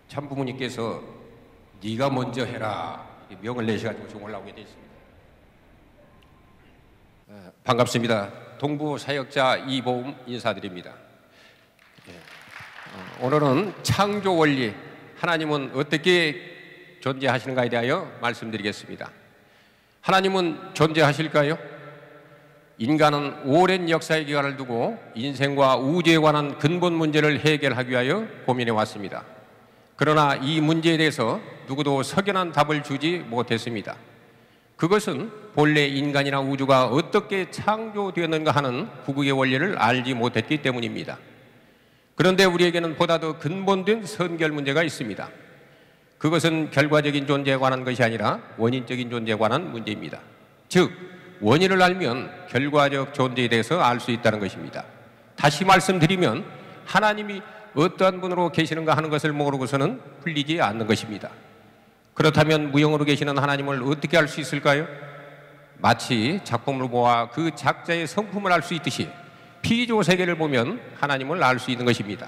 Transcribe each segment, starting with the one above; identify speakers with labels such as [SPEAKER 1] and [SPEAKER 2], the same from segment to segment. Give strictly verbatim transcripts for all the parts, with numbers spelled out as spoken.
[SPEAKER 1] 참부모님께서 네가 먼저 해라 명을 내셔가지고 지금 올라오게 되어 있습니다. 반갑습니다. 동부 사역자 이보움 인사드립니다. 오늘은 창조 원리, 하나님은 어떻게 존재하시는가에 대하여 말씀드리겠습니다. 하나님은 존재하실까요? 인간은 오랜 역사의 기간을 두고 인생과 우주에 관한 근본 문제를 해결하기 위하여 고민해 왔습니다. 그러나 이 문제에 대해서 누구도 석연한 답을 주지 못했습니다. 그것은 본래 인간이나 우주가 어떻게 창조되었는가 하는 구국의 원리를 알지 못했기 때문입니다. 그런데 우리에게는 보다 더 근본된 선결 문제가 있습니다. 그것은 결과적인 존재에 관한 것이 아니라 원인적인 존재에 관한 문제입니다. 즉, 원인을 알면 결과적 존재에 대해서 알 수 있다는 것입니다. 다시 말씀드리면 하나님이 어떠한 분으로 계시는가 하는 것을 모르고서는 풀리지 않는 것입니다. 그렇다면 무형으로 계시는 하나님을 어떻게 알 수 있을까요? 마치 작품을 보아 그 작자의 성품을 알 수 있듯이 피조 세계를 보면 하나님을 알 수 있는 것입니다.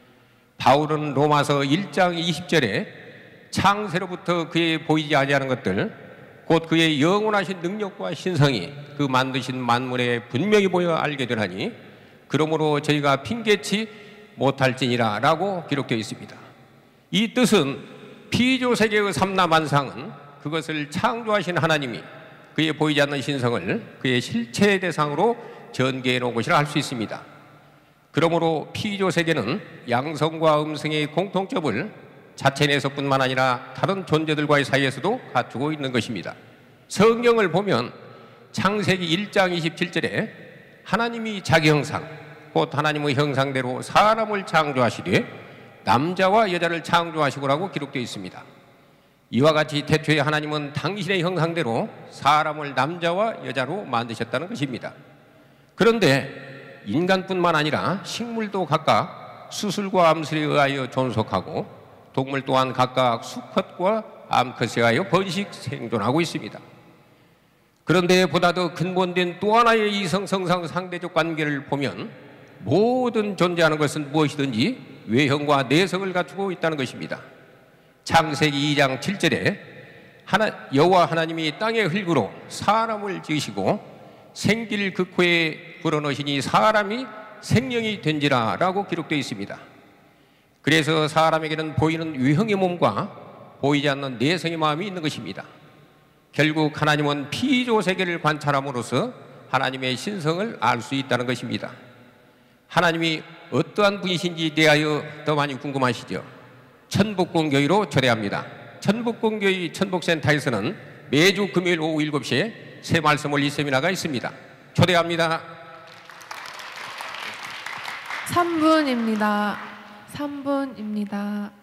[SPEAKER 1] 바울은 로마서 일 장 이십 절에 창세로부터 그의 보이지 아니하는 것들, 곧 그의 영원하신 능력과 신성이 그 만드신 만물에 분명히 보여 알게 되나니 그러므로 저희가 핑계치 못할지니라 라고 기록되어 있습니다. 이 뜻은 피조세계의 삼라만상은 그것을 창조하신 하나님이 그의 보이지 않는 신성을 그의 실체의 대상으로 전개해 놓은 것이라 할 수 있습니다. 그러므로 피조세계는 양성과 음성의 공통점을 자체 내에서뿐만 아니라 다른 존재들과의 사이에서도 갖추고 있는 것입니다. 성경을 보면 창세기 일 장 이십칠 절에 하나님이 자기 형상, 곧 하나님의 형상대로 사람을 창조하시되 남자와 여자를 창조하시고라고 기록되어 있습니다. 이와 같이 태초에 하나님은 당신의 형상대로 사람을 남자와 여자로 만드셨다는 것입니다. 그런데 인간뿐만 아니라 식물도 각각 수술과 암술에 의하여 존속하고 동물 또한 각각 수컷과 암컷에 의하여 번식 생존하고 있습니다. 그런데 보다 더 근본된 또 하나의 이성성상 상대적 관계를 보면 모든 존재하는 것은 무엇이든지 외형과 내성을 갖추고 있다는 것입니다. 창세기 이 장 칠 절에 하나, 여호와 하나님이 땅의 흙으로 사람을 지으시고 생길 극호에 불어넣으시니 사람이 생명이 된지라 라고 기록되어 있습니다. 그래서 사람에게는 보이는 외형의 몸과 보이지 않는 내성의 마음이 있는 것입니다. 결국 하나님은 피조세계를 관찰함으로써 하나님의 신성을 알 수 있다는 것입니다. 하나님이 어떠한 분이신지 대하여 더 많이 궁금하시죠? 천복공교회로 초대합니다. 천복공교회 천복센터에서는 매주 금요일 오후 일곱 시에 새 말씀 올리 세미나가 있습니다. 초대합니다.
[SPEAKER 2] 삼 분입니다. 삼 분입니다.